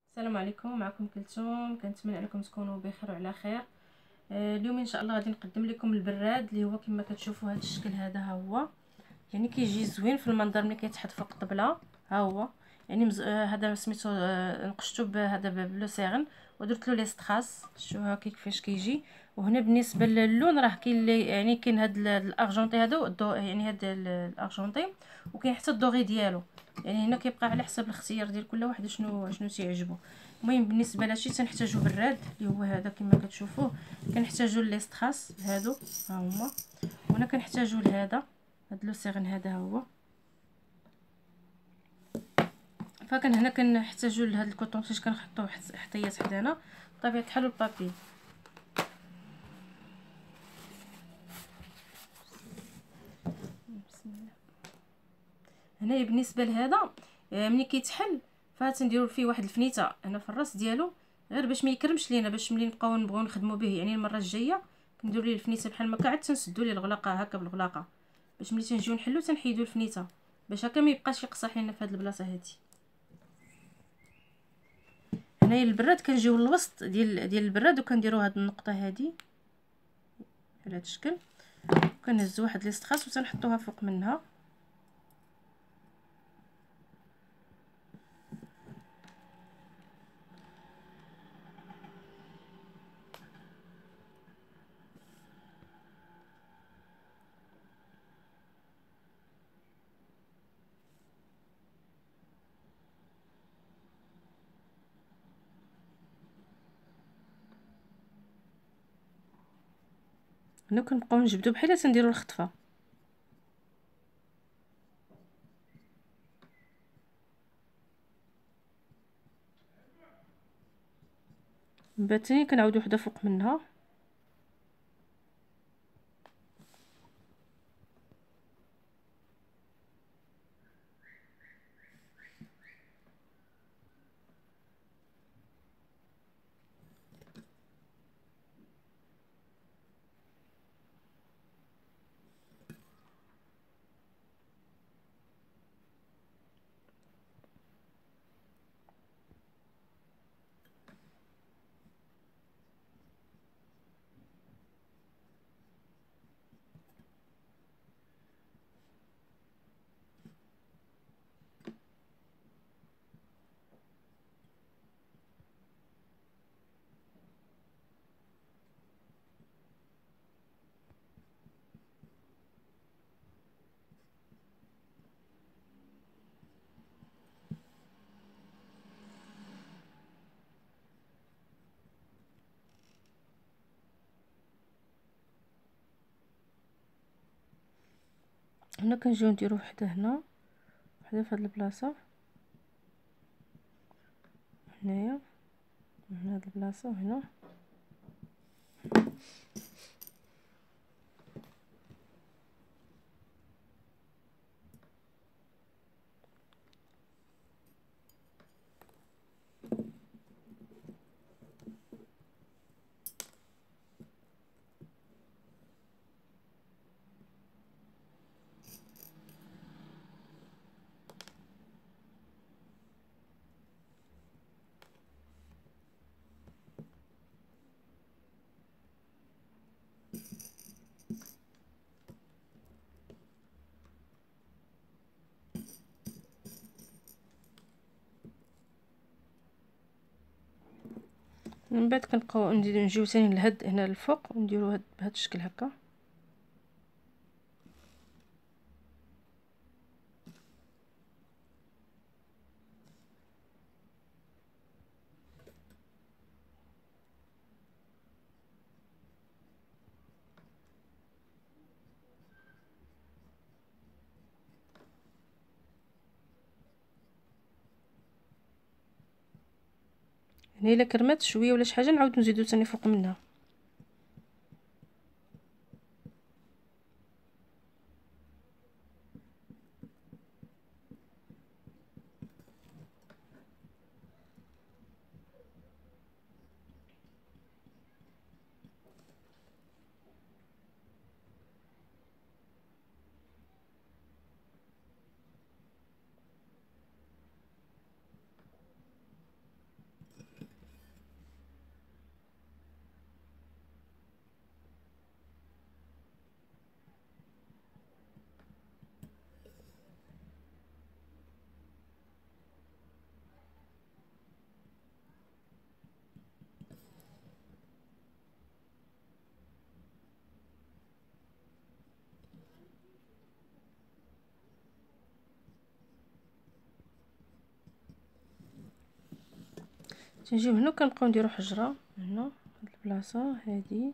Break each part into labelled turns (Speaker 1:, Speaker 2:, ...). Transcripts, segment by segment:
Speaker 1: السلام عليكم، معكم كلثوم. كنتمنى انكم تكونوا بخير وعلى خير. اليوم ان شاء الله غادي نقدم لكم البراد اللي هو كما كتشوفوا هذا الشكل. هذا ها هو، يعني كيجي زوين في المنظر ملي كيتحط فوق الطبله. ها هو يعني هذا سميتو نقشتو بهذا بلو سيغن ودرت له لي ستراس. شوفوا هكا كيفاش كيجي. وهنا بالنسبه للون راه كاين يعني كاين هذا الارجونتي هذا يعني هذا الارجونتي، وكاين حتى الدوغي ديالو. يعني هنا كيبقى على حسب الاختيار ديال كل واحد شنو تيعجبو. المهم بالنسبه لهادشي تنحتاجو براد اللي هو هذا كما كتشوفوه. كنحتاجو لي ستراس هادو ها هما، وهنا كنحتاجو لهذا لو سيغن هذا هو. فكان هنا كنحتاجو لهاد الكوطون فاش كنحطوه حطيات حدانا بطبيعه الحال البابي. بسم الله. هنايا بالنسبه لهذا ملي كيتحل فتنديروا فيه واحد الفنيته هنا في الراس ديالو، غير باش ما يكرمش لينا، باش ملي نبقاو نبغيو نخدموا به يعني المره الجايه كنديروا ليه الفنيته بحال ما عاد تنسدوا ليه الغلاقه هكا بالغلاقه، باش ملي تنجيو نحلو تنحيدوا الفنيته باش هكا ما يبقاش يقصح لينا في هذه البلاصه هذه. هنايا البراد كنجيو للوسط ديال البراد وكنديروا هاد النقطه هذه على هذا الشكل، كنهزوا واحد لي ستراس وتنحطوها فوق منها. هنا كنبقاو نجبدو بحال تنديروا الخطفه. من بعد ثاني كنعاودو وحده فوق منها. هنا كنجيو نديرو وحده هنا، وحده في هاد البلاصه هنايا، هنا هاد البلاصه وهنا. من بعد كنبقاو نجيو ثاني لهاد هنا الفوق ونديرو بهذا الشكل هكا. هنا الا كرمات شويه ولا شي حاجه نعاودو نزيدو ثاني فوق منها. تنجيو هنا كنبقاو نديرو حجره هنا هاد البلاصه هادي.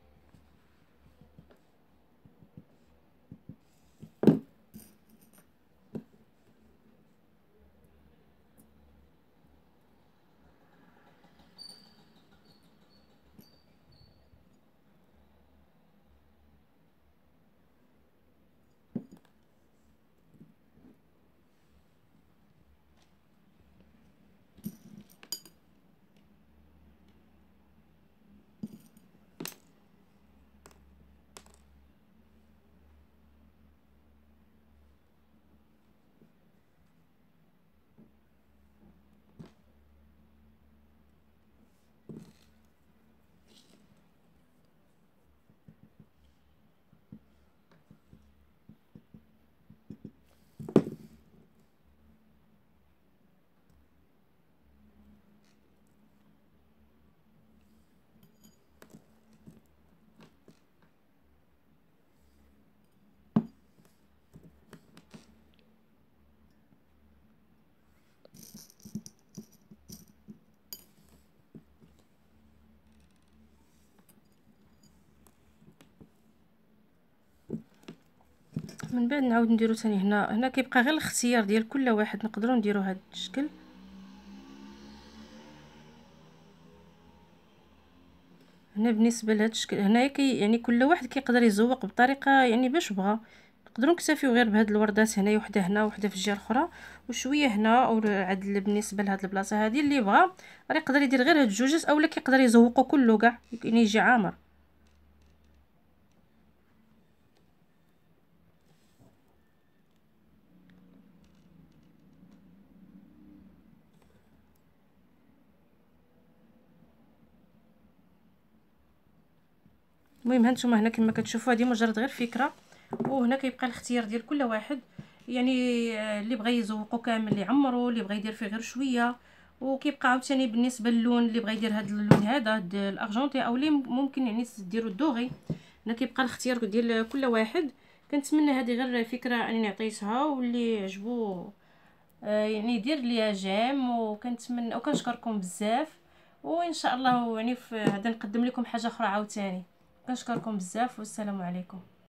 Speaker 1: من بعد نعاود نديرو ثاني هنا كيبقى غير الاختيار ديال كل واحد، نقدروا نديرو هذا الشكل. هنا بالنسبه لهذا الشكل هنايا يعني كل واحد كيقدر يزوق بطريقه يعني باش بغى. نقدروا نكتفيو غير بهاد الوردات هنايا، وحده هنا وحده في الجهه الاخرى وشويه هنا، او عاد بالنسبه لهاد البلاصه هذه اللي بغى راه يقدر يدير غير هاد الجوجات، اولا كيقدر يزوقو كله كاع يعني يجي عامر. المهم هانتوما هنا كما كتشوفوا هذه مجرد غير فكره، وهنا كيبقى الاختيار ديال كل واحد يعني اللي بغى يزوقو كامل يعمرو، اللي بغى يدير فيه غير شويه. وكيبقى عاوتاني بالنسبه للون اللي بغى يدير هذا اللون هذا الارجونتي، او اللي ممكن يعني ديروا الدوغي. هنا كيبقى الاختيار ديال كل واحد. كنتمنى هذه غير فكره انني عطيتها، واللي عجبو يعني يدير ليا جيم، وكنتمنى وكنشكركم بزاف. وان شاء الله يعني غادي نقدم لكم حاجه اخرى عاوتاني. كنشكركم بزاف والسلام عليكم.